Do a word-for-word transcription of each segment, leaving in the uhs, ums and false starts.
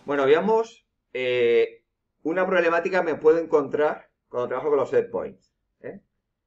Bueno, veamos eh, una problemática que me puedo encontrar cuando trabajo con los set points. ¿eh?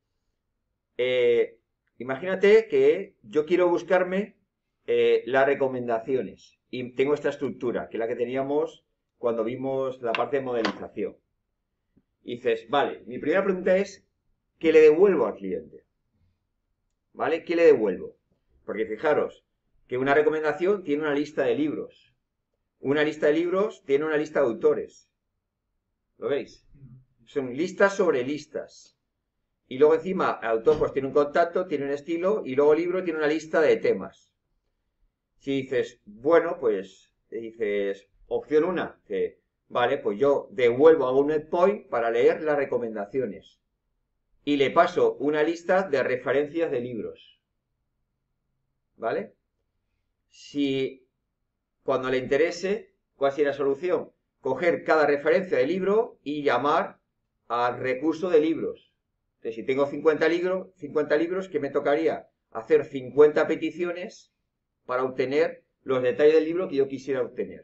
Eh, imagínate que yo quiero buscarme eh, las recomendaciones y tengo esta estructura, que es la que teníamos cuando vimos la parte de modelización. Y dices, vale, mi primera pregunta es, ¿qué le devuelvo al cliente? ¿Vale? ¿Qué le devuelvo? Porque fijaros que una recomendación tiene una lista de libros. Una lista de libros tiene una lista de autores. ¿Lo veis? Son listas sobre listas. Y luego encima, el autor pues tiene un contacto, tiene un estilo, y luego el libro tiene una lista de temas. Si dices, bueno, pues, dices, opción una, que, vale, pues yo devuelvo a un endpoint para leer las recomendaciones. Y le paso una lista de referencias de libros. ¿Vale? Si cuando le interese, ¿cuál sería la solución? Coger cada referencia de libro y llamar al recurso de libros. Entonces, si tengo cincuenta libros, cincuenta libros, ¿qué me tocaría? Hacer cincuenta peticiones para obtener los detalles del libro que yo quisiera obtener.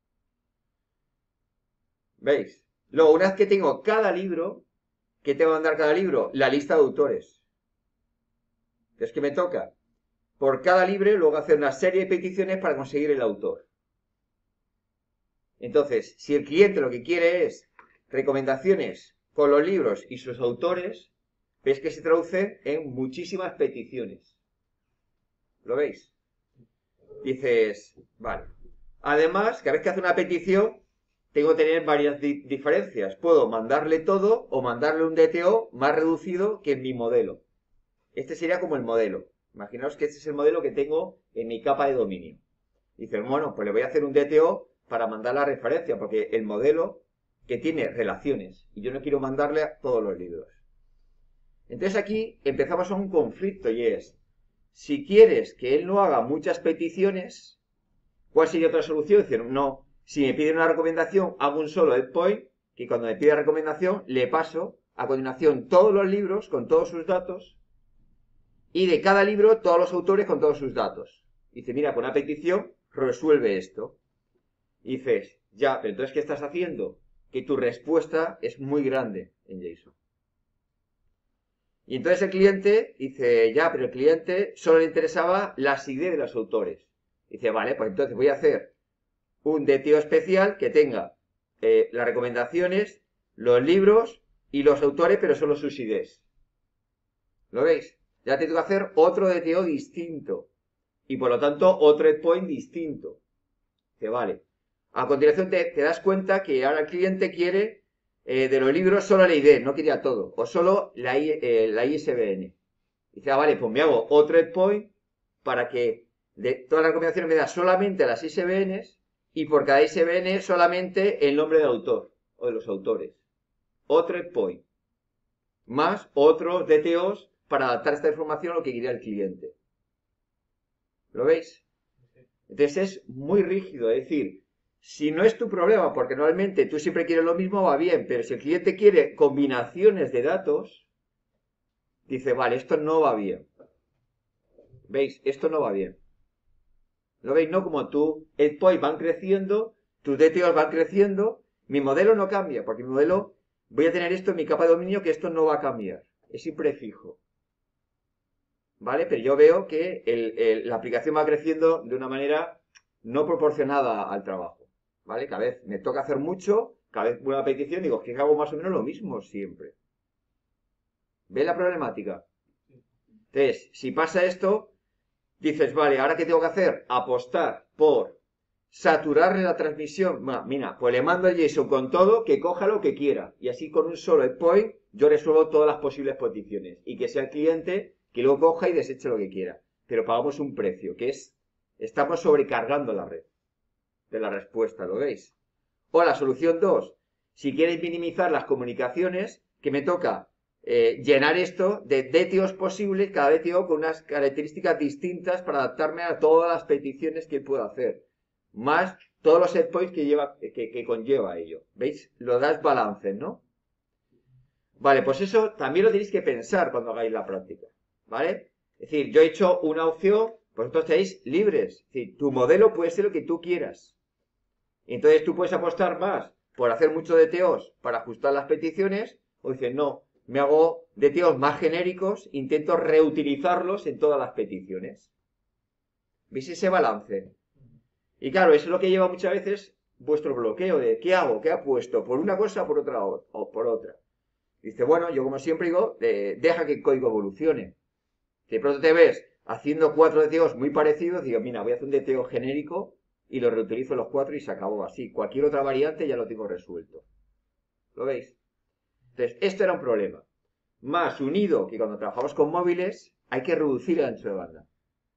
¿Veis? Luego, una vez que tengo cada libro, ¿qué te va a mandar cada libro? La lista de autores. Entonces, ¿qué me toca? Por cada libro, luego hacer una serie de peticiones para conseguir el autor. Entonces, si el cliente lo que quiere es recomendaciones con los libros y sus autores, ves que se traduce en muchísimas peticiones. ¿Lo veis? Dices, vale. Además, cada vez que hace una petición, tengo que tener varias di diferencias. Puedo mandarle todo o mandarle un D T O más reducido que en mi modelo. Este sería como el modelo. Imaginaos que este es el modelo que tengo en mi capa de dominio. Dices, bueno, pues le voy a hacer un D T O para mandar la referencia, porque el modelo que tiene relaciones, y yo no quiero mandarle a todos los libros. Entonces aquí empezamos a un conflicto, y es, si quieres que él no haga muchas peticiones, ¿cuál sería otra solución? Decir, no, si me pide una recomendación, hago un solo endpoint, que cuando me pide recomendación, le paso a continuación todos los libros con todos sus datos, y de cada libro todos los autores con todos sus datos. Dice, mira, con una petición resuelve esto. Y dices, ya, pero entonces, ¿qué estás haciendo? Que tu respuesta es muy grande en JSON. Y entonces el cliente dice, ya, pero el cliente solo le interesaba las ideas de los autores. Dice, vale, pues entonces voy a hacer un D T O especial que tenga eh, las recomendaciones, los libros y los autores, pero solo sus ideas. ¿Lo veis? Ya tengo que hacer otro D T O distinto. Y por lo tanto, otro endpoint distinto. Dice, vale. A continuación te, te das cuenta que ahora el cliente quiere eh, de los libros solo la I D, no quería todo, o solo la, I, eh, la I S B N. Dice, ah, vale, pues me hago otro endpoint para que de todas las recomendaciones me da solamente las I S B Ns y por cada I S B N solamente el nombre del autor o de los autores. Otro endpoint. Más otros D T Os para adaptar esta información a lo que quería el cliente. ¿Lo veis? Entonces es muy rígido, es decir, si no es tu problema, porque normalmente tú siempre quieres lo mismo, va bien, pero si el cliente quiere combinaciones de datos, dice, vale, esto no va bien. ¿Veis? Esto no va bien. ¿Lo veis? No como tú, endpoints van creciendo, tus D T Os van creciendo, mi modelo no cambia, porque mi modelo, voy a tener esto en mi capa de dominio que esto no va a cambiar. Es siempre fijo. ¿Vale? Pero yo veo que el, el, la aplicación va creciendo de una manera no proporcionada al trabajo. ¿Vale? Cada vez me toca hacer mucho, cada vez una petición, digo, que hago más o menos lo mismo siempre. ¿Ves la problemática? Entonces, si pasa esto, dices, vale, ¿ahora qué tengo que hacer? Apostar por saturarle la transmisión. Bueno, mira, pues le mando el JSON con todo, que coja lo que quiera. Y así con un solo endpoint yo resuelvo todas las posibles peticiones. Y que sea el cliente que luego coja y deseche lo que quiera. Pero pagamos un precio, que es, estamos sobrecargando la red de la respuesta, ¿lo veis? O la solución dos, si quieres minimizar las comunicaciones, que me toca eh, llenar esto de D T Os posibles, cada D T O con unas características distintas para adaptarme a todas las peticiones que puedo hacer. Más todos los endpoints que, lleva, que, que conlleva ello. ¿Veis? Lo das balance, ¿no? Vale, pues eso también lo tenéis que pensar cuando hagáis la práctica. ¿Vale? Es decir, yo he hecho una opción, vosotros estáis libres. Es decir, tu modelo puede ser lo que tú quieras. Entonces tú puedes apostar más por hacer mucho D T Os para ajustar las peticiones, o dices, no, me hago D T Os más genéricos, intento reutilizarlos en todas las peticiones. ¿Veis ese balance? Y claro, eso es lo que lleva muchas veces vuestro bloqueo de ¿qué hago? ¿Qué apuesto? ¿Por una cosa o por otra? O por otra. Dice, bueno, yo como siempre digo, eh, deja que el código evolucione. Si de pronto te ves haciendo cuatro D T Os muy parecidos, digo, mira, voy a hacer un D T O genérico y lo reutilizo los cuatro y se acabó así. Cualquier otra variante ya lo tengo resuelto. ¿Lo veis? Entonces, esto era un problema. Más unido que cuando trabajamos con móviles, hay que reducir el ancho de banda.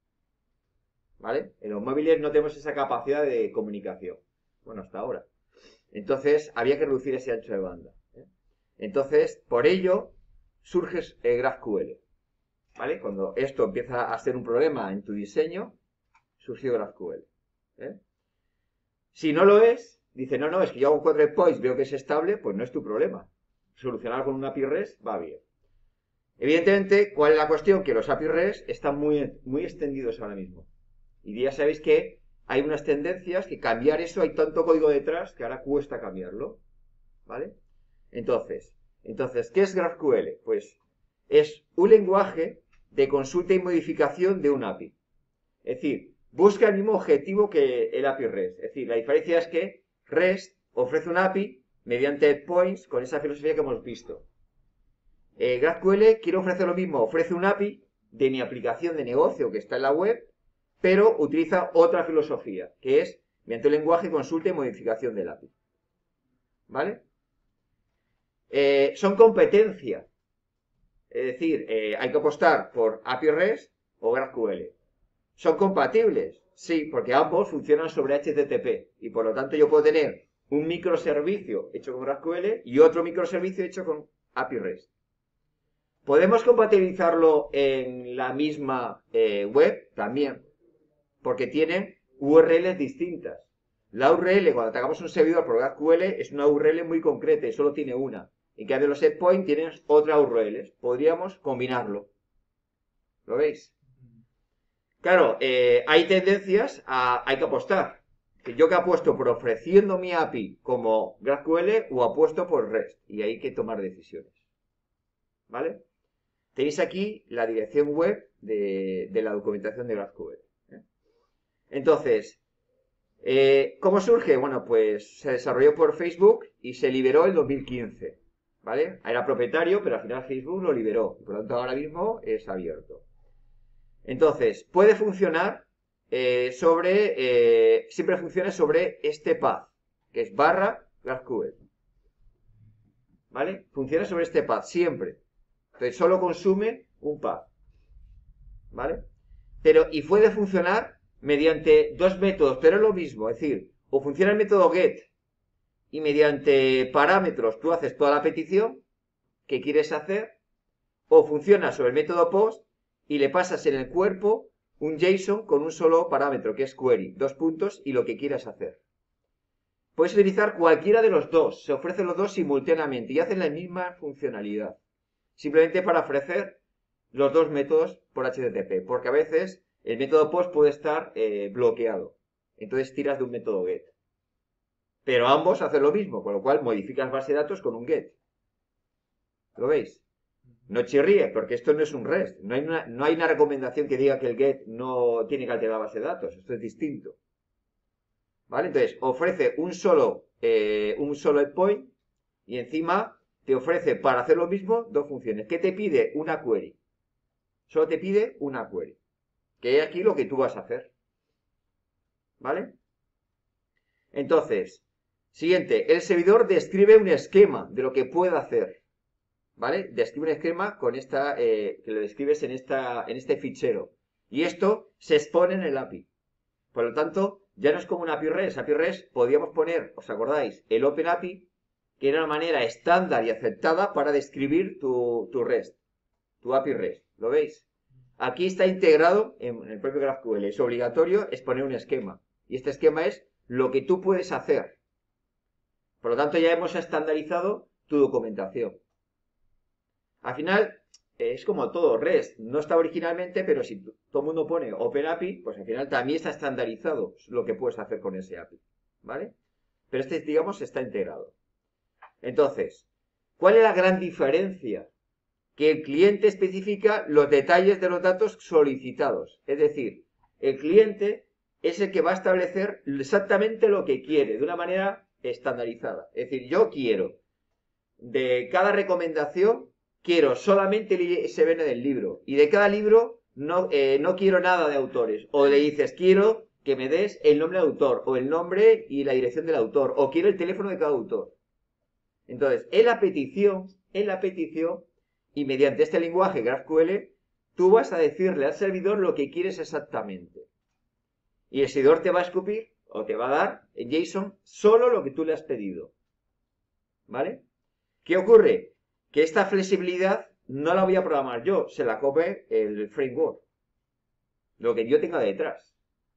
¿Vale? En los móviles no tenemos esa capacidad de comunicación. Bueno, hasta ahora. Entonces, había que reducir ese ancho de banda. ¿eh? Entonces, por ello, surge el GraphQL. ¿Vale? Cuando esto empieza a ser un problema en tu diseño, surgió GraphQL. ¿eh? Si no lo es, dice, no, no, es que yo hago cuatro endpoints, veo que es estable, pues no es tu problema. Solucionar con un A P I REST va bien. Evidentemente, ¿cuál es la cuestión? Que los A P I REST están muy, muy extendidos ahora mismo. Y ya sabéis que hay unas tendencias que cambiar eso, hay tanto código detrás que ahora cuesta cambiarlo. ¿Vale? Entonces, entonces, ¿qué es GraphQL? Pues es un lenguaje de consulta y modificación de un A P I. Es decir, busca el mismo objetivo que el A P I REST. Es decir, la diferencia es que REST ofrece un A P I mediante endpoints con esa filosofía que hemos visto. Eh, GraphQL quiere ofrecer lo mismo, ofrece un A P I de mi aplicación de negocio que está en la web, pero utiliza otra filosofía, que es mediante el lenguaje consulta y modificación del A P I. ¿Vale? Eh, son competencias. Es decir, eh, hay que apostar por A P I REST o GraphQL. ¿Son compatibles? Sí, porque ambos funcionan sobre H T T P y por lo tanto yo puedo tener un microservicio hecho con GraphQL y otro microservicio hecho con A P I REST. ¿Podemos compatibilizarlo en la misma eh, web? También, porque tienen U R Ls distintas. La U R L, cuando hagamos un servidor por GraphQL, es una U R L muy concreta y solo tiene una. En cambio, los endpoints tienen otra U R L. Podríamos combinarlo. ¿Lo veis? Claro, eh, hay tendencias a... hay que apostar. Que yo que apuesto por ofreciendo mi A P I como GraphQL o apuesto por REST. Y hay que tomar decisiones. ¿Vale? Tenéis aquí la dirección web de, de la documentación de GraphQL. ¿eh? Entonces, eh, ¿cómo surge? Bueno, pues se desarrolló por Facebook y se liberó en dos mil quince. ¿Vale? Era propietario, pero al final Facebook lo liberó. Por lo tanto, ahora mismo es abierto. Entonces, puede funcionar eh, sobre... Eh, siempre funciona sobre este path, que es barra GraphQL. ¿Vale? Funciona sobre este path, siempre. Entonces, solo consume un path. ¿Vale? Pero, y puede funcionar mediante dos métodos, pero es lo mismo. Es decir, o funciona el método get y mediante parámetros tú haces toda la petición que quieres hacer, o funciona sobre el método post y le pasas en el cuerpo un JSON con un solo parámetro, que es query, dos puntos y lo que quieras hacer. Puedes utilizar cualquiera de los dos, se ofrecen los dos simultáneamente y hacen la misma funcionalidad. Simplemente para ofrecer los dos métodos por H T T P, porque a veces el método post puede estar eh, bloqueado. Entonces tiras de un método get. Pero ambos hacen lo mismo, con lo cual modificas base de datos con un get. ¿Lo veis? No chirríe, porque esto no es un REST. No hay, una, no hay una recomendación que diga que el get no tiene que alterar la base de datos. Esto es distinto. ¿Vale? Entonces, ofrece un solo, eh, un solo endpoint y encima te ofrece para hacer lo mismo dos funciones. ¿Qué te pide? Una query. Solo te pide una query. Que es aquí lo que tú vas a hacer. ¿Vale? Entonces, siguiente. El servidor describe un esquema de lo que puede hacer. ¿Vale? Describe un esquema con esta, eh, que lo describes en, esta, en este fichero. Y esto se expone en el A P I. Por lo tanto, ya no es como un A P I REST. A P I REST podíamos poner, ¿os acordáis? El OpenAPI, que era una manera estándar y aceptada para describir tu, tu REST, tu A P I REST. ¿Lo veis? Aquí está integrado en, en el propio GraphQL. Es obligatorio exponer un esquema. Y este esquema es lo que tú puedes hacer. Por lo tanto, ya hemos estandarizado tu documentación. Al final, es como todo, REST no está originalmente, pero si todo el mundo pone OpenAPI, pues al final también está estandarizado lo que puedes hacer con ese A P I, ¿vale? pero este, digamos, está integrado. Entonces, ¿cuál es la gran diferencia? Que el cliente especifica los detalles de los datos solicitados. Es decir, el cliente es el que va a establecer exactamente lo que quiere, de una manera estandarizada. Es decir, yo quiero, de cada recomendación, quiero solamente el I S B N del libro. Y de cada libro no, eh, no quiero nada de autores. O le dices, quiero que me des el nombre del autor, o el nombre y la dirección del autor, o quiero el teléfono de cada autor. Entonces, en la petición, en la petición, y mediante este lenguaje GraphQL, tú vas a decirle al servidor lo que quieres exactamente. Y el servidor te va a escupir, o te va a dar en JSON, solo lo que tú le has pedido. ¿Vale? ¿Qué ocurre? Que esta flexibilidad no la voy a programar yo, se la copie el framework. Lo que yo tenga detrás.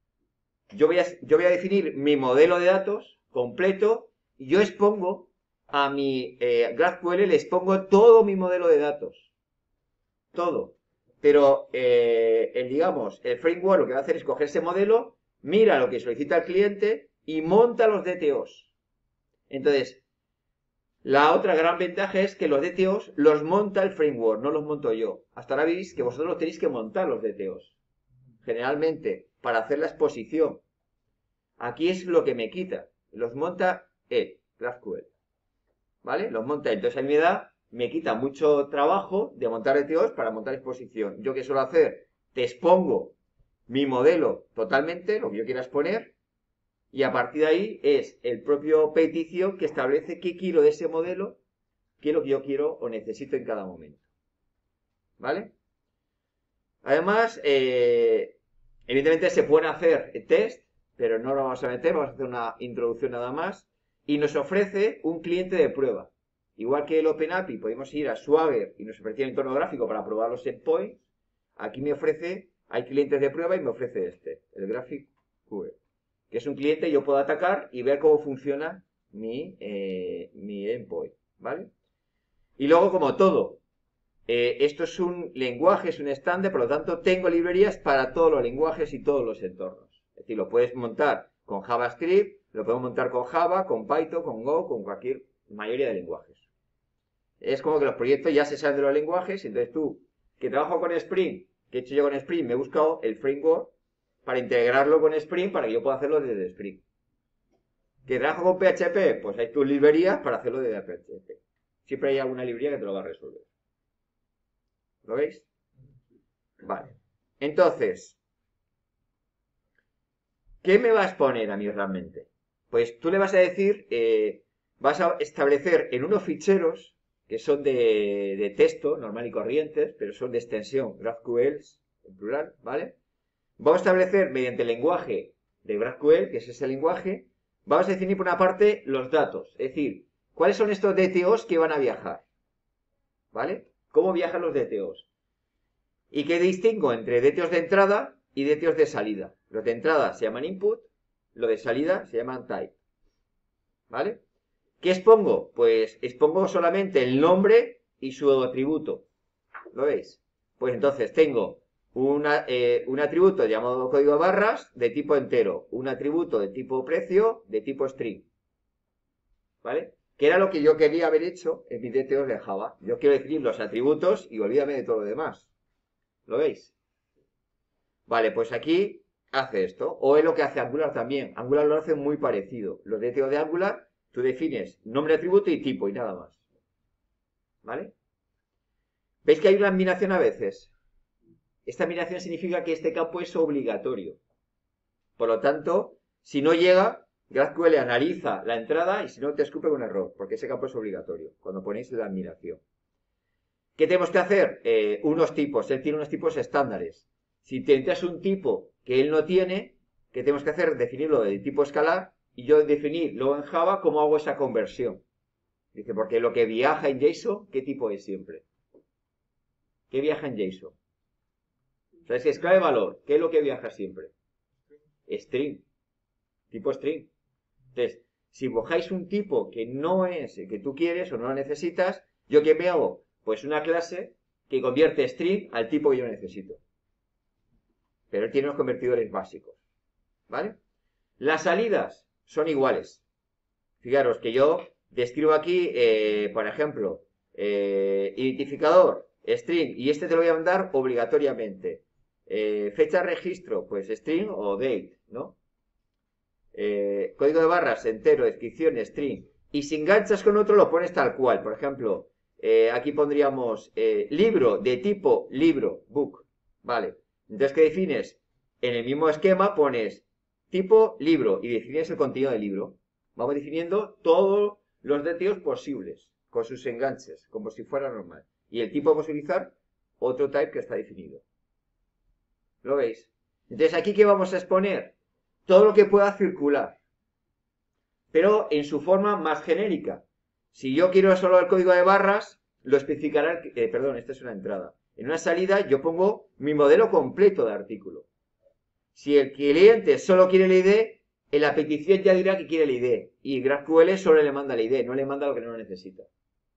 Yo voy a, yo voy a definir mi modelo de datos completo y yo expongo a mi eh, GraphQL, les pongo todo mi modelo de datos. Todo. Pero, eh, el, digamos, el framework lo que va a hacer es coger ese modelo, mira lo que solicita el cliente y monta los D T Os. Entonces, la otra gran ventaja es que los D T Os los monta el framework, no los monto yo. Hasta ahora veis que vosotros los tenéis que montar los D T Os. Generalmente, para hacer la exposición. Aquí es lo que me quita. Los monta el GraphQL. ¿Vale? Los monta. Entonces a mí me da, me quita mucho trabajo de montar D T Os para montar exposición. ¿Yo qué suelo hacer? Te expongo mi modelo totalmente, lo que yo quiera exponer, y a partir de ahí es el propio petición que establece qué quiero de ese modelo, qué es lo que yo quiero o necesito en cada momento. ¿Vale? Además, eh, evidentemente se pueden hacer test, pero no lo vamos a meter, vamos a hacer una introducción nada más. Y nos ofrece un cliente de prueba. Igual que el OpenAPI, podemos ir a Swagger y nos ofrecía un entorno gráfico para probar los endpoints. Aquí me ofrece, hay clientes de prueba y me ofrece este, el GraphQL, que es un cliente que yo puedo atacar y ver cómo funciona mi, eh, mi endpoint, ¿vale? Y luego, como todo, eh, esto es un lenguaje, es un estándar, por lo tanto, tengo librerías para todos los lenguajes y todos los entornos. Es decir, lo puedes montar con JavaScript, lo podemos montar con Java, con Python, con Go, con cualquier mayoría de lenguajes. Es como que los proyectos ya se saben de los lenguajes, entonces tú, que trabajo con Spring, que he hecho yo con Spring, me he buscado el framework para integrarlo con Spring para que yo pueda hacerlo desde Spring. Que trabajo con P H P, pues hay tus librerías para hacerlo desde P H P. Siempre hay alguna librería que te lo va a resolver. ¿Lo veis? Vale. Entonces, ¿qué me va a exponer a mí realmente? Pues tú le vas a decir, eh, vas a establecer en unos ficheros que son de, de texto, normal y corrientes, pero son de extensión, GraphQL en plural, ¿vale? Vamos a establecer mediante el lenguaje de GraphQL, que es ese lenguaje, vamos a definir por una parte los datos, es decir, ¿cuáles son estos D T Os que van a viajar? ¿Vale? ¿Cómo viajan los D T Os? ¿Y qué distingo entre D T Os de entrada y D T Os de salida? Los de entrada se llaman input, los de salida se llaman type. ¿Vale? ¿Qué expongo? Pues expongo solamente el nombre y su atributo. ¿Lo veis? Pues entonces tengo una, eh, un atributo llamado código de barras de tipo entero, un atributo de tipo precio de tipo string. ¿Vale? Que era lo que yo quería haber hecho en mi D T Os de Java. Yo quiero definir los atributos y olvídame de todo lo demás. ¿Lo veis? Vale, pues aquí hace esto. O es lo que hace Angular también. Angular lo hace muy parecido. Los D T O de Angular, tú defines nombre, atributo y tipo y nada más. ¿Vale? ¿Veis que hay una admiración a veces? Esta admiración significa que este campo es obligatorio. Por lo tanto, si no llega, GraphQL analiza la entrada y si no te escupe un error, porque ese campo es obligatorio, cuando ponéis la admiración. ¿Qué tenemos que hacer? Eh, unos tipos. Él tiene unos tipos estándares. Si te entras un tipo que él no tiene, ¿qué tenemos que hacer? Definirlo de tipo escalar y yo definir luego en Java cómo hago esa conversión. Dice, porque lo que viaja en JSON, ¿qué tipo es siempre? ¿Qué viaja en JSON? ¿Sabes qué es clave valor? ¿Qué es lo que viaja siempre? String. Tipo string. Entonces, si cojáis un tipo que no es el que tú quieres o no lo necesitas, ¿yo qué me hago? Pues una clase que convierte string al tipo que yo necesito. Pero él tiene unos convertidores básicos. ¿Vale? Las salidas son iguales. Fijaros que yo describo aquí, eh, por ejemplo, eh, identificador, string, y este te lo voy a mandar obligatoriamente. Eh, fecha de registro, pues string o date, ¿no? Eh, código de barras entero, descripción, string. Y si enganchas con otro lo pones tal cual. Por ejemplo, eh, aquí pondríamos eh, libro de tipo libro, book. Vale. Entonces, ¿qué defines? En el mismo esquema pones tipo libro y defines el contenido del libro. Vamos definiendo todos los datos posibles con sus enganches, como si fuera normal. Y el tipo vamos a utilizar otro type que está definido. ¿Lo veis? Entonces, ¿aquí qué vamos a exponer? Todo lo que pueda circular, pero en su forma más genérica. Si yo quiero solo el código de barras, lo especificará, el, eh, perdón, esta es una entrada. En una salida yo pongo mi modelo completo de artículo. Si el cliente solo quiere el I D, en la petición ya dirá que quiere el I D. Y GraphQL solo le manda el I D, no le manda lo que no necesita.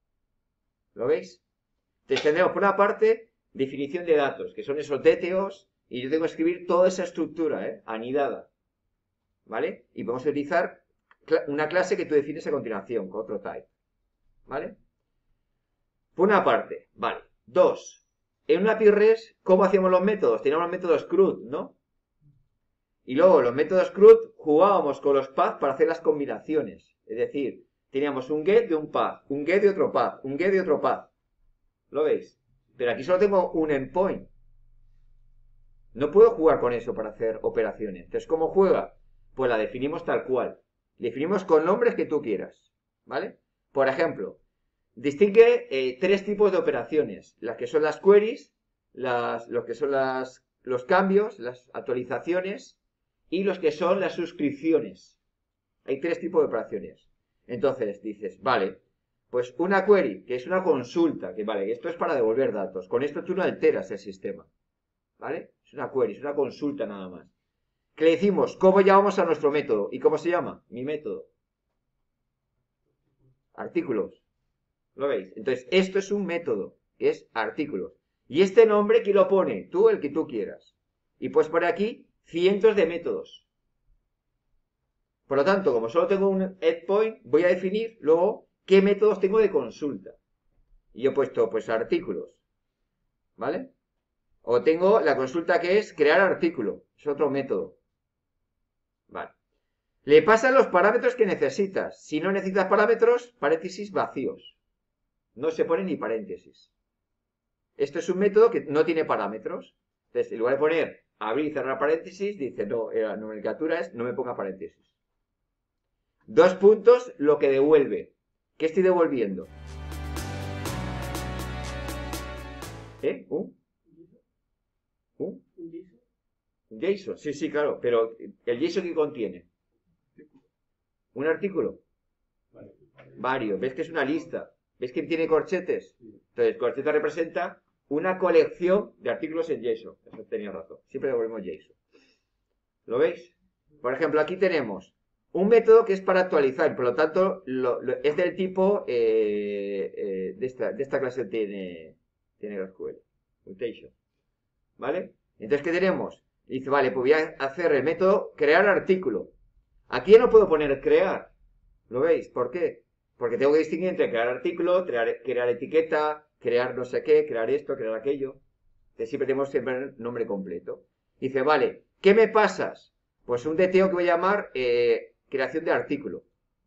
¿Lo veis? Entonces tendremos por una parte definición de datos, que son esos D T Os, y yo tengo que escribir toda esa estructura, ¿eh? Anidada. ¿Vale? Y vamos a utilizar una clase que tú defines a continuación, con otro type. ¿Vale? Por una parte, vale. Dos. En una PyRes, ¿cómo hacíamos los métodos? Teníamos los métodos C R U D, ¿no? Y luego los métodos C R U D jugábamos con los paths para hacer las combinaciones. Es decir, teníamos un get de un path, un get de otro path, un get de otro path. ¿Lo veis? Pero aquí solo tengo un endpoint. No puedo jugar con eso para hacer operaciones. Entonces, ¿cómo juega? Pues la definimos tal cual. Definimos con nombres que tú quieras. ¿Vale? Por ejemplo, distingue eh, tres tipos de operaciones. Las que son las queries, las, los que son las, los cambios, las actualizaciones y los que son las suscripciones. Hay tres tipos de operaciones. Entonces dices, vale, pues una query, que es una consulta, que vale, esto es para devolver datos. Con esto tú no alteras el sistema. ¿Vale? Es una query, es una consulta nada más. Que le decimos cómo llamamos a nuestro método. ¿Y cómo se llama? Mi método. Artículos. ¿Lo veis? Entonces, esto es un método, que es artículos. Y este nombre, ¿quién lo pone? Tú, el que tú quieras. Y puedes poner aquí cientos de métodos. Por lo tanto, como solo tengo un endpoint, voy a definir luego qué métodos tengo de consulta. Y yo he puesto, pues, artículos. ¿Vale? O tengo la consulta que es crear artículo. Es otro método. Vale. Le pasan los parámetros que necesitas. Si no necesitas parámetros, paréntesis vacíos. No se pone ni paréntesis. Esto es un método que no tiene parámetros. Entonces, en lugar de poner abrir y cerrar paréntesis, dice, no, la nomenclatura es no me ponga paréntesis. Dos puntos, lo que devuelve. ¿Qué estoy devolviendo? ¿Eh? ¿Un? ¿Un? JSON, sí, sí, claro, pero ¿el JSON qué contiene? ¿Un artículo? Varios, ¿ves que es una lista? ¿Ves que tiene corchetes? Entonces, corcheta representa una colección de artículos en JSON. Eso tenía razón, siempre devolvemos JSON. ¿Lo veis? Por ejemplo, aquí tenemos un método que es para actualizar, por lo tanto, lo, lo, es del tipo eh, eh, de, esta, de esta clase tiene, tiene GraphQL, mutation. ¿Vale? Entonces, ¿qué tenemos? Dice, vale, pues voy a hacer el método crear artículo. Aquí ya no puedo poner crear. ¿Lo veis? ¿Por qué? Porque tengo que distinguir entre crear artículo, crear, crear etiqueta, crear no sé qué, crear esto, crear aquello. Entonces, siempre tenemos siempre el nombre completo. Dice, vale, ¿qué me pasas? Pues un D T O que voy a llamar eh, creación de artículo.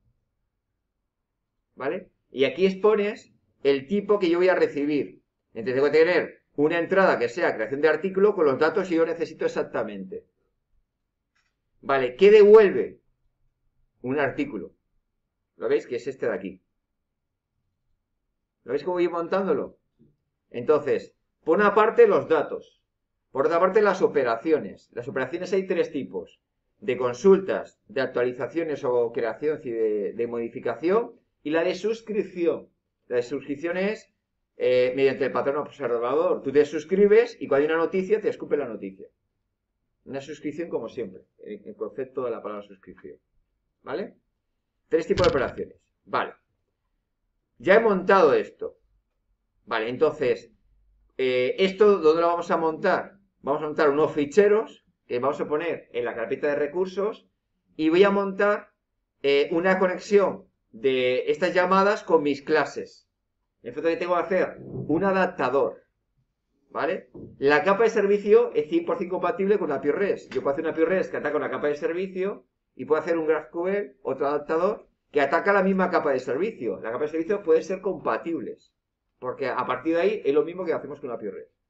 ¿Vale? Y aquí expones el tipo que yo voy a recibir. Entonces, tengo que tener una entrada que sea creación de artículo con los datos que yo necesito exactamente. Vale, ¿qué devuelve? Un artículo. ¿Lo veis? Que es este de aquí. ¿Lo veis cómo voy montándolo? Entonces, por una parte los datos. Por otra parte las operaciones. Las operaciones hay tres tipos. De consultas, de actualizaciones o creación y de, de modificación. Y la de suscripción. La de suscripción es eh, mediante el patrón observador. Tú te suscribes y cuando hay una noticia te escupe la noticia. Una suscripción como siempre. El, el concepto de la palabra suscripción. ¿Vale? Tres tipos de operaciones. Vale. Ya he montado esto. Vale, entonces, eh, ¿esto dónde lo vamos a montar? Vamos a montar unos ficheros que vamos a poner en la carpeta de recursos y voy a montar eh, una conexión de estas llamadas con mis clases. En efecto, que tengo que hacer un adaptador, ¿vale? La capa de servicio es cien por ciento compatible con la A P I REST. Yo puedo hacer una A P I REST que ataca una capa de servicio y puedo hacer un GraphQL, otro adaptador, que ataca la misma capa de servicio. La capa de servicio puede ser compatibles, porque a partir de ahí es lo mismo que hacemos con la A P I REST.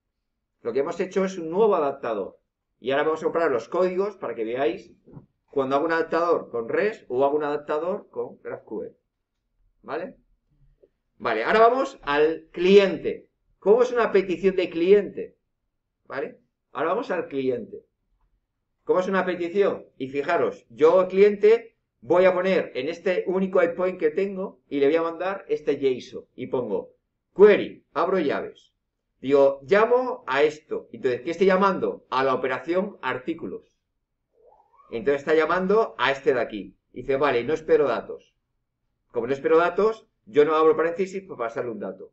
Lo que hemos hecho es un nuevo adaptador. Y ahora vamos a comparar los códigos para que veáis cuando hago un adaptador con REST o hago un adaptador con GraphQL. ¿Vale? Vale, ahora vamos al cliente. ¿Cómo es una petición de cliente? ¿Vale? Ahora vamos al cliente. ¿Cómo es una petición? Y fijaros, yo cliente voy a poner en este único endpoint que tengo y le voy a mandar este JSON. Y pongo query, abro llaves. Digo, llamo a esto. Entonces, ¿qué estoy llamando? A la operación artículos. Entonces está llamando a este de aquí. Dice, vale, no espero datos. Como no espero datos, yo no abro paréntesis para pasarle un dato.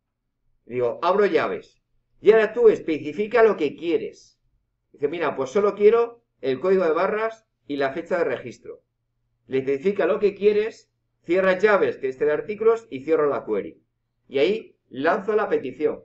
Digo, abro llaves. Y ahora tú especifica lo que quieres. Dice, mira, pues solo quiero el código de barras y la fecha de registro. Le especifica lo que quieres, cierra llaves, que es este de artículos, y cierro la query. Y ahí lanzo la petición.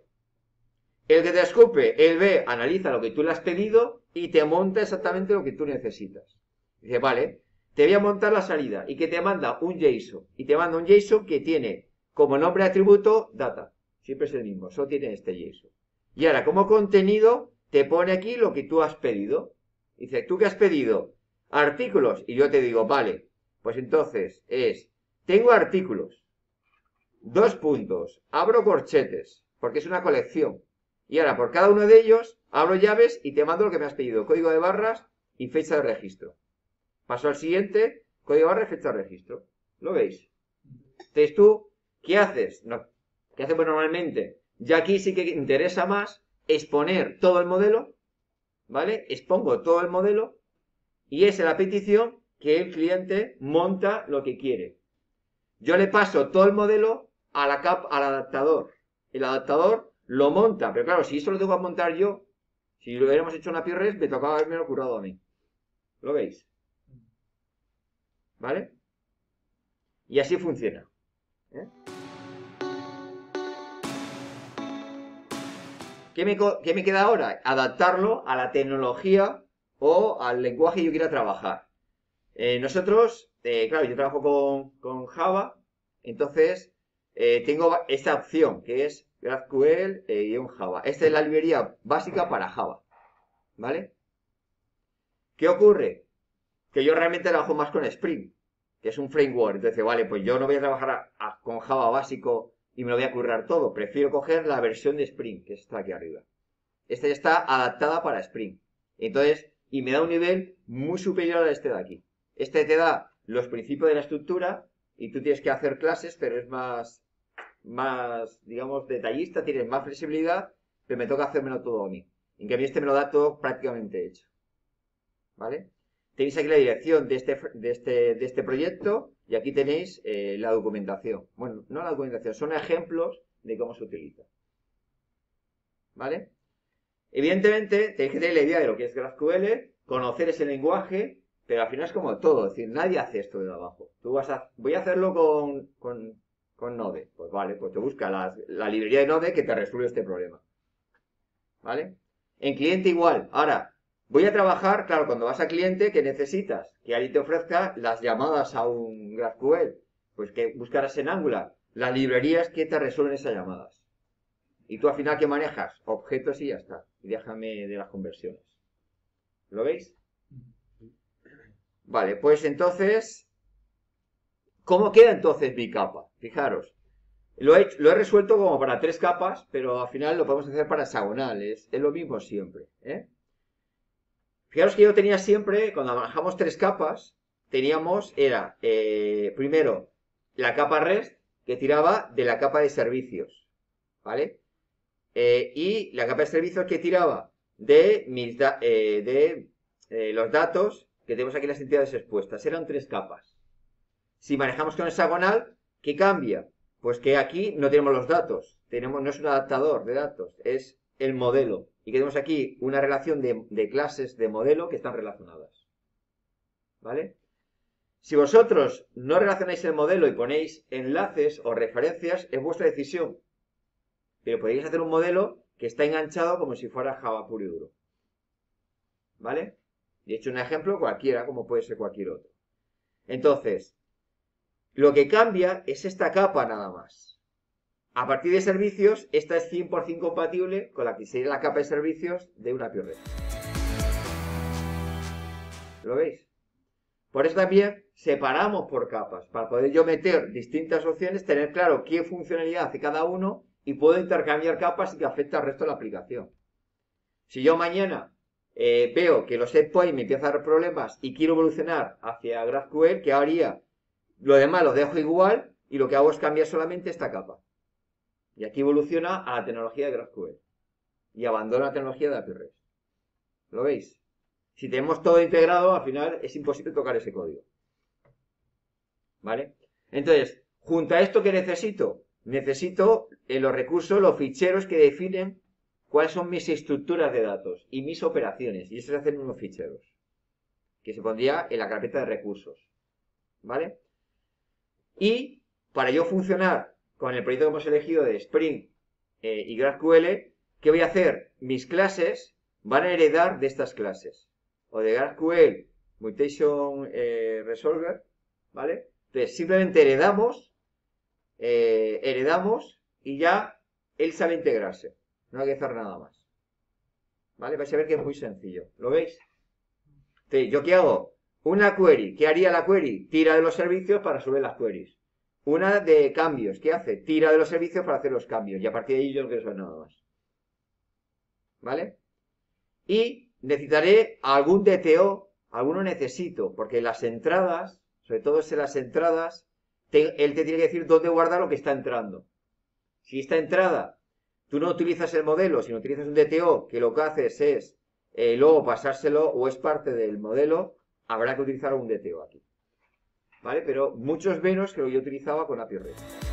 El que te escupe, él ve, analiza lo que tú le has pedido y te monta exactamente lo que tú necesitas. Dice, vale, te voy a montar la salida y que te manda un JSON. Y te manda un JSON que tiene como nombre de atributo data. Siempre es el mismo, solo tiene este JSON. Y ahora, como contenido, te pone aquí lo que tú has pedido. Dice, ¿tú qué has pedido? Artículos. Y yo te digo, vale, pues entonces es, tengo artículos. Dos puntos. Abro corchetes, porque es una colección. Y ahora, por cada uno de ellos, abro llaves y te mando lo que me has pedido. Código de barras y fecha de registro. Paso al siguiente, código de barras y fecha de registro. ¿Lo veis? Entonces tú, ¿qué haces? No, ¿qué hacemos normalmente? Ya aquí sí que interesa más exponer todo el modelo, ¿vale? Expongo todo el modelo y es en la petición que el cliente monta lo que quiere. Yo le paso todo el modelo a la cap, al adaptador. El adaptador lo monta, pero claro, si eso lo tengo que montar yo, si lo hubiéramos hecho en A P I REST, me tocaba haberme lo currado a mí. ¿Lo veis? ¿Vale? Y así funciona. ¿Eh? ¿Qué me, ¿Qué me queda ahora? Adaptarlo a la tecnología o al lenguaje que yo quiera trabajar. Eh, nosotros, eh, claro, yo trabajo con, con Java, entonces eh, tengo esta opción que es GraphQL y un Java. Esta es la librería básica para Java, ¿vale? ¿Qué ocurre? Que yo realmente trabajo más con Spring, que es un framework. Entonces, vale, pues yo no voy a trabajar a, a, con Java básico y me lo voy a currar todo. Prefiero coger la versión de Spring, que está aquí arriba. Esta ya está adaptada para Spring. Entonces, y me da un nivel muy superior a este de aquí. Este te da los principios de la estructura y tú tienes que hacer clases, pero es más, más, digamos, detallista, tienes más flexibilidad, pero me toca hacérmelo todo a mí. En cambio, este me lo da todo prácticamente hecho. ¿Vale? Tenéis aquí la dirección de este, de este, de este proyecto y aquí tenéis eh, la documentación. Bueno, no la documentación, son ejemplos de cómo se utiliza. ¿Vale? Evidentemente, tenéis que tener la idea de lo que es GraphQL, conocer ese lenguaje, pero al final es como todo, es decir, nadie hace esto de abajo. Tú vas a, voy a hacerlo con, con, con Node. Pues vale, pues te busca la, la librería de Node que te resuelve este problema. ¿Vale? En cliente igual. Ahora, voy a trabajar, claro, cuando vas a cliente, ¿qué necesitas? Que alguien te ofrezca las llamadas a un GraphQL. Pues que buscarás en Angular las librerías que te resuelven esas llamadas. Y tú al final, ¿qué manejas? Objetos y ya está. Y déjame de las conversiones. ¿Lo veis? Vale, pues entonces, ¿cómo queda entonces mi capa? Fijaros, lo he, lo he resuelto como para tres capas, pero al final lo podemos hacer para hexagonales. Es lo mismo siempre, ¿eh? Fijaros que yo tenía siempre, cuando manejamos tres capas, teníamos, era, eh, primero, la capa REST, que tiraba de la capa de servicios, ¿vale? Eh, y la capa de servicios que tiraba de, mis da eh, de eh, los datos que tenemos aquí las entidades expuestas. Eran tres capas. Si manejamos con hexagonal, ¿qué cambia? Pues que aquí no tenemos los datos. Tenemos, no es un adaptador de datos, es el modelo. Y que tenemos aquí una relación de, de clases de modelo que están relacionadas. ¿Vale? Si vosotros no relacionáis el modelo y ponéis enlaces o referencias, es vuestra decisión. Pero podéis hacer un modelo que está enganchado como si fuera Java puro y duro. ¿Vale? Y he hecho un ejemplo cualquiera, como puede ser cualquier otro. Entonces, lo que cambia es esta capa nada más. A partir de servicios, esta es cien por cien compatible con la que sería la capa de servicios de una A P I REST. ¿Lo veis? Por eso también separamos por capas, para poder yo meter distintas opciones, tener claro qué funcionalidad hace cada uno y puedo intercambiar capas y que afecte al resto de la aplicación. Si yo mañana eh, veo que los endpoints me empiezan a dar problemas y quiero evolucionar hacia GraphQL, ¿qué haría? Lo demás lo dejo igual y lo que hago es cambiar solamente esta capa. Y aquí evoluciona a la tecnología de GraphQL. Y abandona la tecnología de A P I REST. ¿Lo veis? Si tenemos todo integrado, al final es imposible tocar ese código. ¿Vale? Entonces, junto a esto, ¿qué necesito? Necesito en los recursos los ficheros que definen cuáles son mis estructuras de datos y mis operaciones. Y eso se hacen en unos ficheros. Que se pondría en la carpeta de recursos. ¿Vale? Y para yo funcionar con el proyecto que hemos elegido de Spring eh, y GraphQL, ¿qué voy a hacer? Mis clases van a heredar de estas clases. O de GraphQL Mutation eh, Resolver, ¿vale? Entonces, simplemente heredamos, eh, heredamos y ya él sabe integrarse. No hay que hacer nada más. ¿Vale? Vais a ver que es muy sencillo. ¿Lo veis? Entonces, ¿yo qué hago? Una query. ¿Qué haría la query? Tira de los servicios para resolver las queries. Una de cambios. ¿Qué hace? Tira de los servicios para hacer los cambios. Y a partir de ahí yo no quiero saber nada más. ¿Vale? Y necesitaré algún D T O. Alguno necesito. Porque las entradas, sobre todo en las entradas, te, él te tiene que decir dónde guardar lo que está entrando. Si esta entrada, tú no utilizas el modelo, sino utilizas un D T O, que lo que haces es eh, luego pasárselo o es parte del modelo, habrá que utilizar un D T O aquí. ¿Vale? Pero muchos menos que lo que yo utilizaba con A P I REST.